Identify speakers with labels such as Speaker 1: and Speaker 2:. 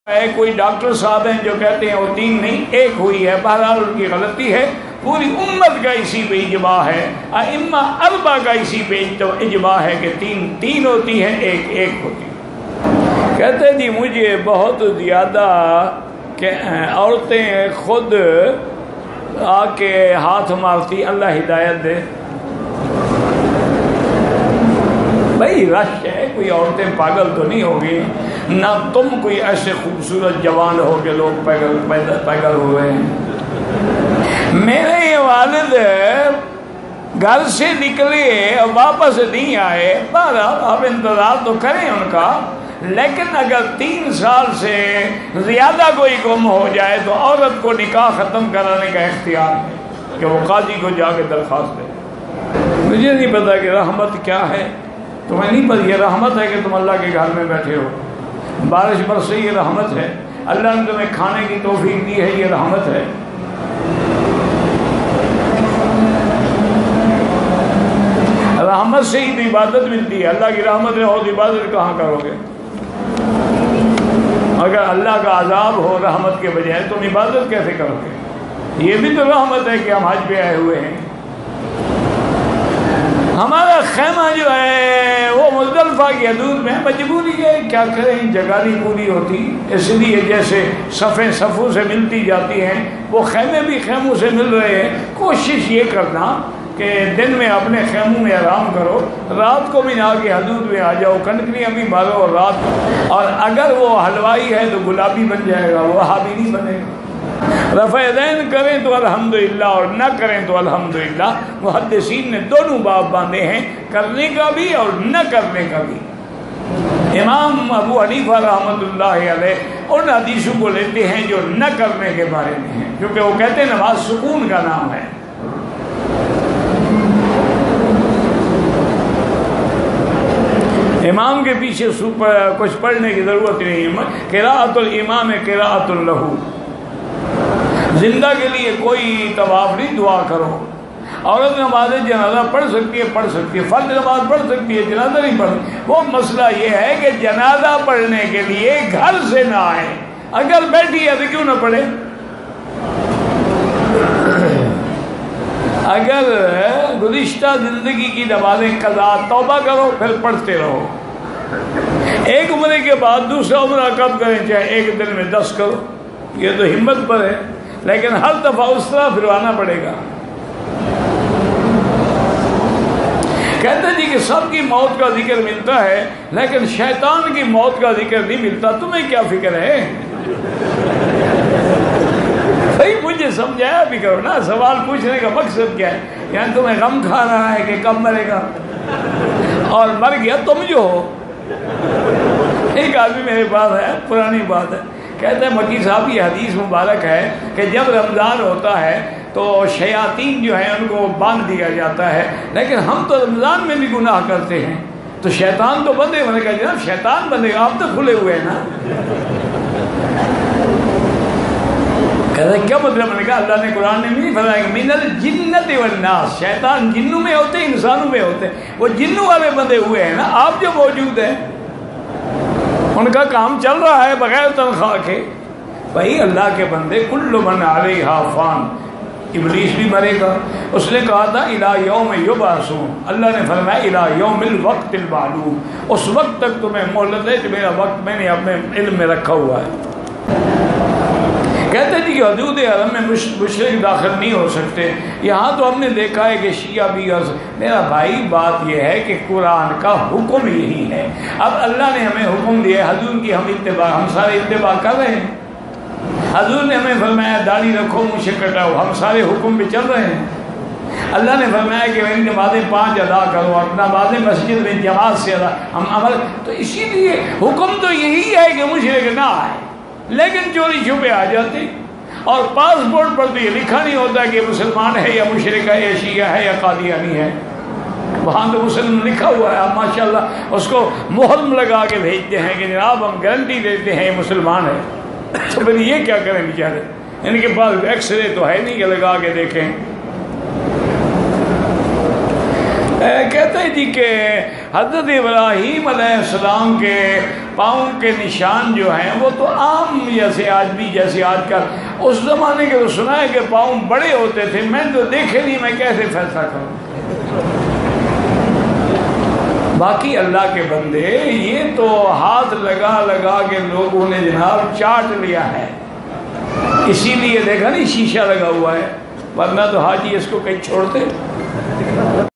Speaker 1: है। कोई डॉक्टर साहब हैं जो कहते हैं वो 3 नहीं 1 हुई है, बहरहाल उनकी गलती है। पूरी उम्मत का इसी पे इजमा है, इम्मा अरबा का इसी पे इजमा है कि 3 होती है, 1 होती है। कहते जी मुझे बहुत ज़्यादा औरतें खुद आके हाथ मारती, अल्लाह हिदायत दे। भाई रश है, कोई औरतें पागल तो नहीं होगी ना, तुम कोई ऐसे खूबसूरत जवान हो के लोग पागल हुए हैं। मेरे ये वालिद घर से निकले और वापस नहीं आए, बहरहाल आप इंतज़ार तो करें उनका, लेकिन अगर 3 साल से ज़्यादा कोई गुम हो जाए तो औरत को निकाह ख़त्म कराने का इख्तियार है कि वो काजी को जाके दरख्वास्त दे। मुझे नहीं पता कि रहमत क्या है, तुम्हें नहीं पता। ये रहमत है कि तुम अल्लाह के घर में बैठे हो, बारिश बरसे, ये रहमत है। अल्लाह ने तुम्हें खाने की तौफीक दी है, ये रहमत है। रहमत से ही तो इबादत मिलती है। अल्लाह की रहमत है और इबादत कहाँ करोगे? अगर अल्लाह का अजाब हो रहमत के बजाय, तुम इबादत कैसे करोगे? ये भी तो रहमत है कि हम हज पे आए हुए हैं। हमारा खेमा जो है वो मुज़दलिफ़ा की हदूद में, मजबूरी है, क्या करें, जगह नहीं पूरी होती, इसलिए जैसे सफ़े सफ़ों से मिलती जाती हैं वो खेमे भी खेमों से मिल रहे हैं। कोशिश ये करना कि दिन में अपने खेमों में आराम करो, रात को भी ना के हदूद में आ जाओ, कनकनियाँ भी मारो और रात। और अगर वो हलवाई है तो गुलाबी बन जाएगा, वो वहाबी नहीं बनेगा। रफ़अदैन करें तो अल्हम्दुलिल्लाह और न करें तो अल्हम्दुलिल्लाह। मुहद्दिसीन ने दोनों बाब बांधे हैं, करने का भी और न करने का भी। इमाम अबू हनीफा रहमतुल्लाह अलैह उन हदीसों को लेते हैं जो न करने के बारे में हैं, क्योंकि वो कहते हैं नमाज सुकून का नाम है। इमाम के पीछे कुछ पढ़ने की ज़रूरत नहीं है। क़िराअतुल इमाम क़िराअतुल लहू। जिंदा के लिए कोई तवाफ नहीं, दुआ करो। औरत नमाज जनाजा पढ़ सकती है, फ़र्ज नमाज पढ़ सकती है, जनाजा नहीं पढ़। वो मसला ये है कि जनाजा पढ़ने के लिए घर से ना आए, अगर बैठी है तो क्यों ना पढ़े? अगर गुज़िश्ता ज़िंदगी की नमाज़ें कज़ा तौबा करो, फिर पढ़ते रहो। एक उम्र के बाद दूसरा उम्र कब करें, चाहे एक दिन में 10 करो, ये तो हिम्मत पर है, लेकिन हर दफ़ा उस तरह फिरवाना पड़ेगा। कहते जी कि सबकी मौत का जिक्र मिलता है, लेकिन शैतान की मौत का जिक्र नहीं मिलता। तुम्हें क्या फिक्र है? भाई मुझे समझाया भी करो ना, सवाल पूछने का मकसद क्या है? यानी तुम्हें गम खा रहा है कि कब मरेगा, और मर गया तुम जो हो। एक आदमी मेरे पास है, पुरानी बात है, कहते हैं मकी साहब ये हदीस मुबारक है कि जब रमज़ान होता है तो शयातीन जो है उनको बांध दिया जाता है, लेकिन हम तो रमज़ान में भी गुनाह करते हैं, तो शैतान तो बंधे। मैंने कहा जनाब शैतान बंधेगा, आप तो खुले हुए हैं ना। कहते क्या मतलब? मैंने कहा अल्लाह ने कुरान में नहीं फरमाया मिनल जिन्नति वन्नास, शैतान जिन्नों में होते हैं, इंसानों में होते हैं। वो जिन्नों वाले बंधे हुए हैं ना, आप जो मौजूद हैं उनका काम चल रहा है बगैर तनख्वाह के। भाई अल्लाह के बंदे, कुल्लु मन अलैहा फान, इब्लीस भी मरेगा। उसने कहा था इला यौम युबअसून, अल्लाह ने फरमाया इला यौमिल वक्तिल मालूम, उस वक्त तक तुम्हें मोहलत है जो मेरा वक्त मैंने अपने इल्म में रखा हुआ है। कहते जी कि हदूद हरम में मुशरिक दाखिल नहीं हो सकते। यहाँ तो हमने देखा है कि शिया भी। मेरा भाई बात यह है कि कुरान का हुक्म यही है। अब अल्लाह ने हमें हुक्म दिया, हजूर की हम सारे इत्तिबा कर रहे हैं। हजूर ने हमें फरमाया दाढ़ी रखो, मुझे कटाओ, हम सारे हुक्म पे चल रहे हैं। अल्लाह ने फरमाया कि मेरी नमाज़ें 5 अदा करो और नमाज़ें मस्जिद में जमात से अदा, हम अमल। तो इसीलिए हुक्म तो यही है कि मुशरिक ना आए, लेकिन चोरी छुपे आ जाते। और पासपोर्ट पर तो ये लिखा नहीं होता कि मुसलमान है या मुशरिक है या शिया है या कादियानी है, वहाँ तो मुसलमान लिखा हुआ है। आप माशाल्लाह उसको मुहर्रम लगा के भेजते हैं कि जनाब हम गारंटी देते हैं मुसलमान है। तो फिर ये क्या करें बेचारे, इनके पास एक्सरे तो है नहीं कि लगा के देखें। कहते हैं जी कि हज़रत इब्राहीम अलैहिस्सलाम के पाँव के निशान जो हैं वो तो आम जैसे आज भी, जैसे आजकल, उस ज़माने के तो सुना है कि पाँव बड़े होते थे, मैं तो देखे नहीं, मैं कैसे फैसला करूँ। बाकी अल्लाह के बंदे, ये तो हाथ लगा लगा के लोगों ने जनाब चाट लिया है, इसीलिए देखा नहीं शीशा लगा हुआ है, वरना तो हाजी इसको कहीं छोड़ते।